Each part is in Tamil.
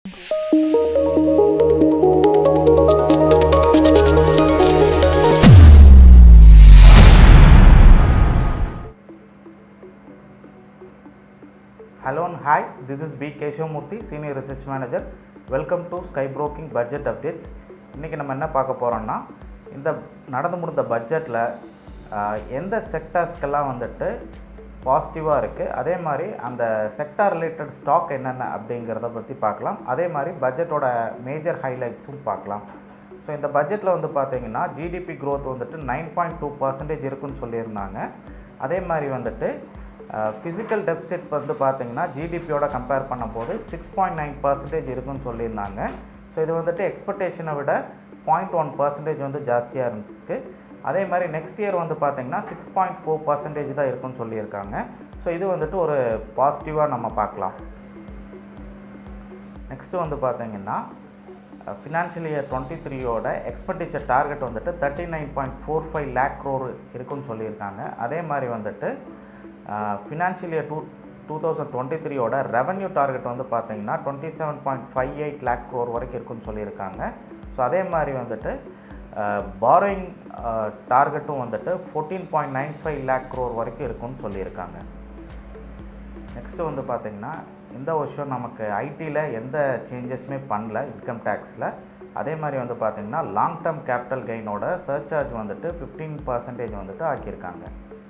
Hello and hi, this is B. Keshavamurthy, Senior Research Manager. Welcome to Sky Broking Budget Updates. இன்றைக்கி நம்ம என்ன பார்க்க போகிறோம்னா, இந்த நடந்து முடிந்த பட்ஜெட்டில் எந்த செக்டார்ஸ்க்கெல்லாம் வந்துட்டு பாசிட்டிவாக இருக்குது, அதே மாதிரி அந்த செக்டார் ரிலேட்டட் ஸ்டாக் என்னென்ன அப்படிங்கிறத பற்றி பார்க்கலாம். அதே மாதிரி பட்ஜெட்டோட மேஜர் ஹைலைட்ஸும் பார்க்கலாம். ஸோ இந்த பட்ஜெட்டில் வந்து பார்த்திங்கன்னா ஜிடிபி க்ரோத் வந்துட்டு 9.2% இருக்குன்னு சொல்லியிருந்தாங்க. அதே மாதிரி வந்துட்டு ஃபிசிக்கல் டெபிசிட் வந்து பார்த்திங்கன்னா ஜிடிபியோட கம்பேர் பண்ணும்போது 6.9% இருக்குன்னு சொல்லியிருந்தாங்க. ஸோ இது வந்துட்டு எக்ஸ்பெக்டேஷனை விட 0.1% வந்து ஜாஸ்தியாக இருக்குது. அதே மாதிரி நெக்ஸ்ட் இயர் வந்து பார்த்திங்கன்னா 6.4% தான் இருக்குன்னு சொல்லியிருக்காங்க. ஸோ இது வந்துட்டு ஒரு பாசிட்டிவாக நம்ம பார்க்கலாம். நெக்ஸ்ட்டு வந்து பார்த்திங்கன்னா ஃபினான்ஷியல் இயர் 23யோட எக்ஸ்பெண்டிச்சர் டார்கெட் வந்துட்டு 39.45 lakh crore இருக்குன்னு சொல்லியிருக்காங்க. அதே மாதிரி வந்துட்டு ஃபினான்ஷியல் இயர் 2023யோட ரெவன்யூ டார்கெட் வந்து பார்த்திங்கன்னா 27.58 lakh crore வரைக்கும் இருக்குன்னு சொல்லியிருக்காங்க. ஸோ அதே மாதிரி வந்துட்டு பாரோயிங் டார்கெட்டும் வந்துட்டு 14.95 lakh crore வரைக்கும் இருக்குன்னு சொல்லியிருக்காங்க. நெக்ஸ்ட்டு வந்து பார்த்திங்கன்னா இந்த வருஷம் நமக்கு ஐடியில் எந்த சேஞ்சஸுமே பண்ணல இன்கம் டேக்ஸில். அதே மாதிரி வந்து பார்த்திங்கன்னா லாங் டேர்ம் கேபிட்டல் கெயினோட சர்சார்ஜ் வந்துட்டு 15% வந்துட்டு ஆக்கியிருக்காங்க.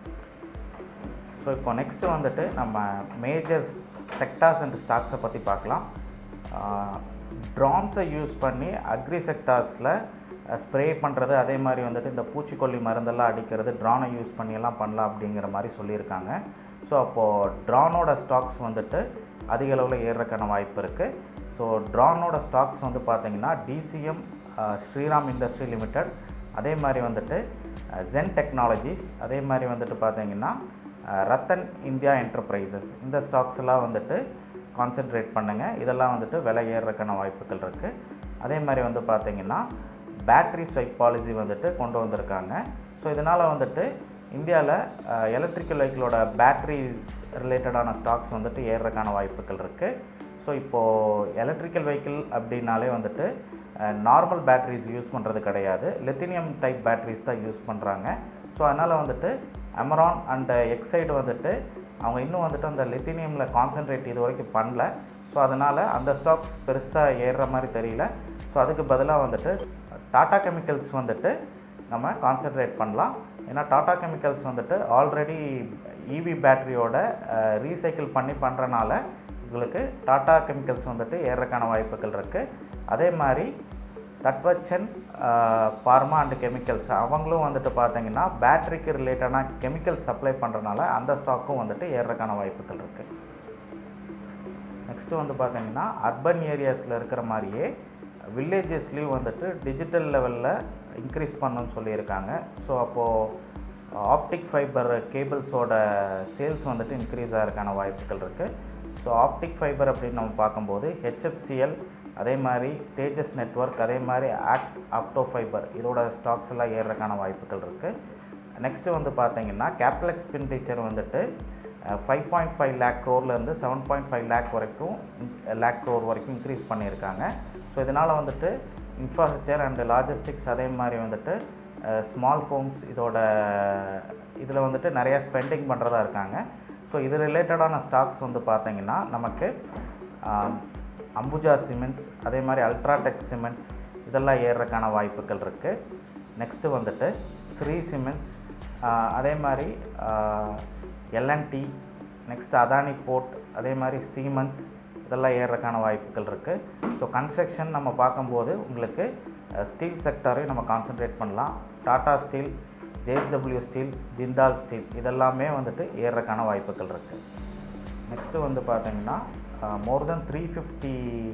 ஸோ இப்போ நெக்ஸ்ட்டு வந்துட்டு நம்ம மேஜர் செக்டார்ஸ் அண்ட் ஸ்டாக்ஸை பற்றி பார்க்கலாம். ட்ரோன்ஸை யூஸ் பண்ணி அக்ரி செக்டார்ஸில் ஸ்ப்ரே பண்ணுறது, அதே மாதிரி வந்துட்டு இந்த பூச்சிக்கொல்லி மருந்தெல்லாம் அடிக்கிறது ட்ரோனை யூஸ் பண்ணியெல்லாம் பண்ணலாம் அப்படிங்கிற மாதிரி சொல்லியிருக்காங்க. ஸோ அப்போது ட்ரோனோட ஸ்டாக்ஸ் வந்துட்டு அதிக அளவில் ஏறுறதுக்கான வாய்ப்பு இருக்குது. ஸோ ட்ரோனோட ஸ்டாக்ஸ் வந்து பார்த்திங்கன்னா டிசிஎம், ஸ்ரீராம் இண்டஸ்ட்ரி லிமிடெட், அதே மாதிரி வந்துட்டு ஜென் டெக்னாலஜிஸ், அதே மாதிரி வந்துட்டு பார்த்திங்கன்னா ரத்தன் இந்தியா என்டர்பிரைசஸ், இந்த ஸ்டாக்ஸ் எல்லாம் வந்துட்டு கான்சென்ட்ரேட் பண்ணுங்கள். இதெல்லாம் வந்துட்டு விலை ஏறுறதுக்கான வாய்ப்புகள் இருக்குது. அதே மாதிரி வந்து பார்த்திங்கன்னா பேட்ரி ஸ்வைப் பாலிசி வந்துட்டு கொண்டு வந்திருக்காங்க. ஸோ இதனால் வந்துட்டு இந்தியாவில் எலக்ட்ரிக்கல் வெஹிக்கிளோட பேட்ரிஸ் ரிலேட்டடான ஸ்டாக்ஸ் வந்துட்டு ஏறுறதுக்கான வாய்ப்புகள் இருக்குது. ஸோ இப்போது எலக்ட்ரிக்கல் வெஹிக்கிள் அப்படின்னாலே வந்துட்டு நார்மல் பேட்ரிஸ் யூஸ் பண்ணுறது கிடையாது, லித்தினியம் டைப் பேட்ரிஸ் தான் யூஸ் பண்ணுறாங்க. ஸோ அதனால் வந்துட்டு அமரான் அண்ட் எக்ஸைடு வந்துட்டு அவங்க இன்னும் வந்துட்டு அந்த லித்தினியமில் கான்சன்ட்ரேட் இது வரைக்கும் பண்ணல. ஸோ அதனால் அந்த ஸ்டாக்ஸ் பெருசாக ஏறுற மாதிரி தெரியல. ஸோ அதுக்கு பதிலாக வந்துட்டு டாடா கெமிக்கல்ஸ் வந்துட்டு நம்ம கான்சன்ட்ரேட் பண்ணலாம். ஏன்னா டாடா கெமிக்கல்ஸ் வந்துட்டு ஆல்ரெடி இவி பேட்டரியோட ரீசைக்கிள் பண்ணி பண்ணுறனால உங்களுக்கு டாடா கெமிக்கல்ஸ் வந்துட்டு ஏறுறதுக்கான வாய்ப்புகள் இருக்குது. அதே மாதிரி தட்வச்சன் ஃபார்மா அண்ட் கெமிக்கல்ஸ் அவங்களும் வந்துட்டு பார்த்திங்கன்னா பேட்டரிக்கு ரிலேட்டடான கெமிக்கல் சப்ளை பண்ணுறனால அந்த ஸ்டாக்கும் வந்துட்டு ஏறுறதுக்கான வாய்ப்புகள் இருக்குது. நெக்ஸ்ட்டு வந்து பார்த்திங்கன்னா அர்பன் ஏரியாஸில் இருக்கிற மாதிரியே வில்லேஜஸ்லேயும் வந்துட்டு டிஜிட்டல் லெவலில் இன்க்ரீஸ் பண்ணணும்னு சொல்லியிருக்காங்க. ஸோ அப்போது ஆப்டிக் ஃபைபர் கேபிள்ஸோட சேல்ஸ் வந்துட்டு இன்க்ரீஸ் ஆகிறதுக்கான வாய்ப்புகள் இருக்குது. ஸோ ஆப்டிக் ஃபைபர் அப்படின்னு நம்ம பார்க்கும்போது ஹெச்எஃப்சிஎல், அதே மாதிரி தேஜஸ் நெட்வொர்க், அதே மாதிரி ஆக்ஸ் ஆப்டோ ஃபைபர், இதோட ஸ்டாக்ஸ் எல்லாம் ஏறுறதுக்கான வாய்ப்புகள் இருக்குது. நெக்ஸ்ட்டு வந்து பார்த்திங்கன்னா கேபிட்டல் எக்ஸ்பெண்டிச்சர் வந்துட்டு 5.5 lakh crore 7.5 lakh crore வரைக்கும் இன்க்ரீஸ் பண்ணியிருக்காங்க. ஸோ இதனால் வந்துட்டு இன்ஃப்ராஸ்ட்ரக்சர் அண்ட் லாஜிஸ்டிக்ஸ், அதே மாதிரி வந்துட்டு ஸ்மால் ஹோம்ஸ் இதில் வந்துட்டு நிறையா ஸ்பெண்டிங் பண்ணுறதா இருக்காங்க. ஸோ இது ரிலேட்டடான ஸ்டாக்ஸ் வந்து பார்த்திங்கன்னா நமக்கு அம்புஜா சிமெண்ட்ஸ், அதே மாதிரி அல்ட்ராடெக் சிமெண்ட்ஸ் இதெல்லாம் ஏறுறதுக்கான வாய்ப்புகள் இருக்குது. நெக்ஸ்ட்டு வந்துட்டு ஸ்ரீ சிமெண்ட்ஸ், அதே மாதிரி எல்என்டி, நெக்ஸ்ட் அதானி போர்ட், அதே மாதிரி சீமெண்ட்ஸ் இதெல்லாம் ஏறுறதுக்கான வாய்ப்புகள் இருக்குது. ஸோ கன்ஸ்ட்ரக்ஷன் நம்ம பார்க்கும்போது உங்களுக்கு ஸ்டீல் செக்டாரையும் நம்ம கான்சன்ட்ரேட் பண்ணலாம். Tata steel, JSW steel, Jindal steel இதெல்லாமே வந்துட்டு ஏறுறதுக்கான வாய்ப்புகள் இருக்குது. நெக்ஸ்ட்டு வந்து பார்த்திங்கன்னா மோர் தென் 350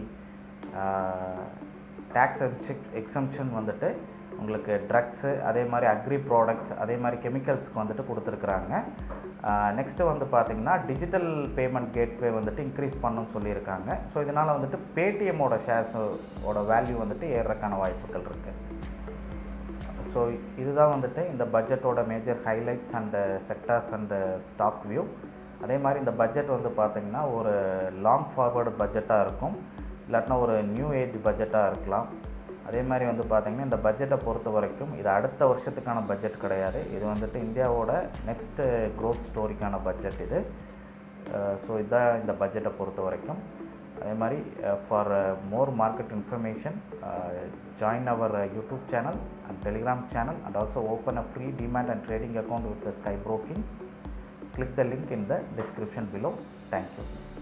டேக்ஸ் எக்ஸம்ஷன் வந்துட்டு உங்களுக்கு ட்ரக்ஸு, அதே மாதிரி அக்ரி ப்ராடக்ட்ஸ், அதே மாதிரி கெமிக்கல்ஸ்க்கு வந்துட்டு கொடுத்துருக்குறாங்க. நெக்ஸ்ட்டு வந்து பார்த்திங்கன்னா டிஜிட்டல் பேமெண்ட் கேட்வே வந்துட்டு இன்க்ரீஸ் பண்ணணும்னு சொல்லியிருக்காங்க. ஸோ இதனால் வந்துட்டு பேடிஎம்மோட ஷேர்ஸோட வேல்யூ வந்துட்டு ஏறுறதுக்கான வாய்ப்புகள் இருக்குது. ஸோ இதுதான் வந்துட்டு இந்த பட்ஜெட்டோட major highlights and sectors and stock view. அதே மாதிரி இந்த பட்ஜெட் வந்து பார்த்திங்கன்னா ஒரு லாங் ஃபார்வர்டு பட்ஜெட்டாக இருக்கும். இல்லாட்டினா ஒரு நியூ ஏஜ் பட்ஜெட்டாக இருக்கலாம். அதே மாதிரி வந்து பார்த்திங்கன்னா இந்த பட்ஜெட்டை பொறுத்த வரைக்கும் இது அடுத்த வருஷத்துக்கான பட்ஜெட் கிடையாது. இது வந்துட்டு இந்தியாவோட நெக்ஸ்ட்டு க்ரோத் ஸ்டோரிக்கான பட்ஜெட் இது. ஸோ இதுதான் இந்த பட்ஜெட்டை பொறுத்த வரைக்கும். அதே மாதிரி for more market information join our YouTube channel and Telegram channel and also open a free demat and trading account with the Sky broking. Click the link in the description below. Thank you.